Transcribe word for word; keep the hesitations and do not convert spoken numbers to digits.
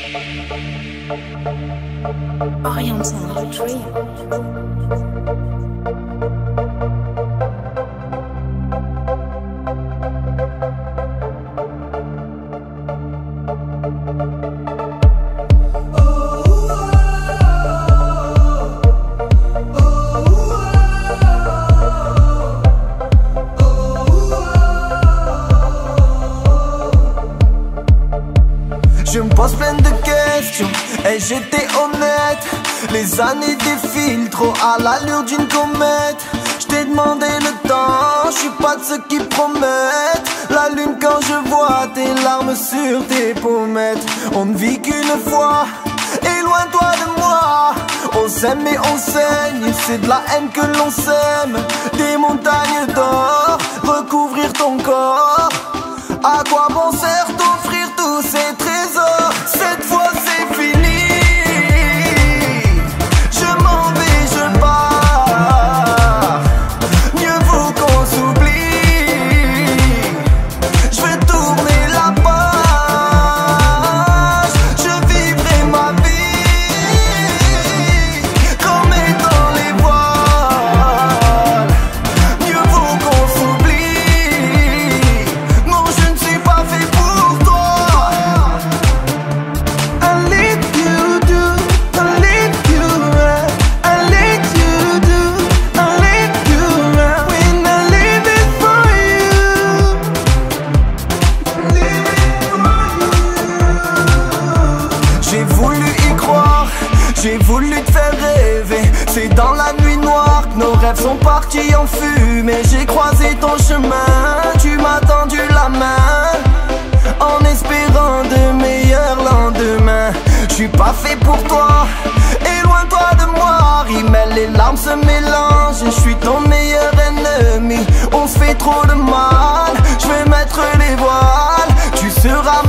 Oriental Trio. Je me pose plein de questions, et j'étais honnête. Les années défilent trop à l'allure d'une comète. Je t'ai demandé le temps, je suis pas de ceux qui promettent la lune quand je vois tes larmes sur tes pommettes. On ne vit qu'une fois, éloigne-toi de moi. On s'aime et on saigne, c'est de la haine que l'on sème. Des montagnes d'or, recouvrir ton corps. À quoi bon sert d'offrir tous ces trésors? Cette fois c'est fini. Je m'en vais, je pars. Mieux vaut qu'on s'oublie. Je veux tourner la page. Je vivrai ma vie comme étant les voiles. Mieux vaut qu'on s'oublie. Non, je ne suis pas fait pour toi. I let you do, I let you run, I let you do, I let you run. When I live it for you, live it for you. J'ai voulu y croire, j'ai voulu te faire rêver. C'est dans la nuit noire que nos rêves sont partis en fumée. J'ai croisé ton chemin, tu m'as tendu la main en espérant de meilleurs lendemains. Je suis pas fait pour toi, éloigne-toi de moi. Rimel, les larmes se mélangent, je suis ton meilleur ennemi. On se fait trop de mal, je vais mettre les voiles. Tu seras